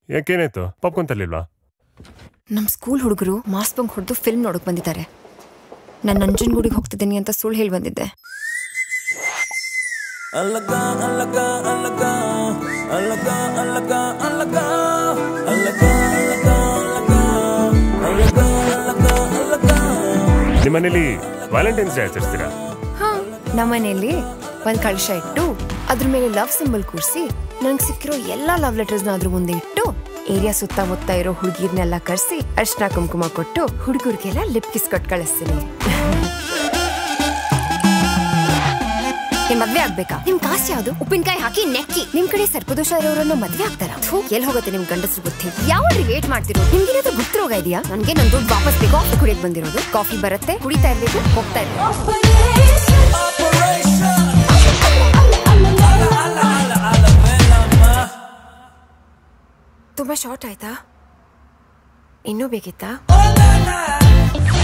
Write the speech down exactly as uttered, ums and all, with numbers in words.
ಯಾಕೇನಾಯ್ತು? Popcorn ತರಲಿಲ್ವಾ? ನಮ್ಮ school ಹುಡುಗರು mass bunk ಹೊಡೆದು ಫಿಲ್ಮ್ ನೋಡಕ್ ಬಂದಿದ್ದಾರೆ. ನಾನು ನಂಜನಗೂಡಿಗೆ ಹೋಗ್ತಿದ್ದೀನಿ ಅಂತ ಸುಳ್ಳು ಹೇಳಿ ಬಂದಿದ್ದೆ. ನಿಮ್ಮನೇಲಿ ವ್ಯಾಲೆಂಟೈನ್ಸ್ ಡೇ ಆಚರಿಸ್ತೀರಾ? ಹಾ, ನಮ್ಮನೇಲಿ ಒಂದ್ ಕಳಶ ಇಟ್ಟು ಅದ್ರ ಮೇಲೆ ಲವ್ ಸಿಂಬಲ್ ಕೂರಿಸಿ ನಂಗೆ ಸಿಕ್ಕಿರೋ ಎಲ್ಲಾ ಲವ್ ಲೆಟರ್ಸ್ ನ ಅದ್ರ ಮುಂದೆ ಇಟ್ಟು ಏರಿಯಾ ಸುತ್ತಮುತ್ತ ಇರೋ ಹುಡುಗಿರ್ನೆಲ್ಲ ಕರ್ಸಿ ಅರ್ಶನ ಕುಂಕುಮ ಕೊಟ್ಟು ಹುಡುಗರಿಗೆಲ್ಲ ಲಿಪ್ ಕಿಸ್ ಕೊಟ್ಟು ಕಳಿಸ್ತೀನಿ. ನಿಮ್ ಮದ್ವೆ ಆಗ್ಬೇಕಾ? ನಿಮ್ ಕಾಸ್ಟ್ ಯಾವ್ದು? ಉಪ್ಪಿನಕಾಯಿ ಹಾಕಿ ನೆಕ್ಕಿ ನಿಮ್ ಕಡೆ ಸರ್ಪದೋಷ ಇರೋರನ್ನ ಮದ್ವೆ ಆಗ್ತಾರ? ಎಲ್ಲಿ ಹೋಗುತ್ತೆ ನಿಮ್ ಗಂಡಸ್ರು ಗೊತ್ತಿ? ಯಾವ್ರಿ ವೇಟ್ ಮಾಡ್ತಿರೋ? ನಿಮ್ಗೇನಾದ್ರೂ ಗುಪ್ತರೋಗ ಇದೆಯಾ? ನನ್ಗೆ ನನ್ ದುಡ್ಡು ವಾಪಸ್ ಬೇಕು. ಕಾಫಿ ಕುಡಿಯಕ್ ಬಂದಿರೋದು. ಕಾಫಿ ಬರುತ್ತೆ, ಕುಡಿತಾ ಇರ್ಬೇಕು, ಹೋಗ್ತಾ ಇರ್ಬೇಕು. ತುಂಬಾ ಶಾರ್ಟ್ ಆಯ್ತಾ? ಇನ್ನೂ ಬೇಕಿತ್ತಾ?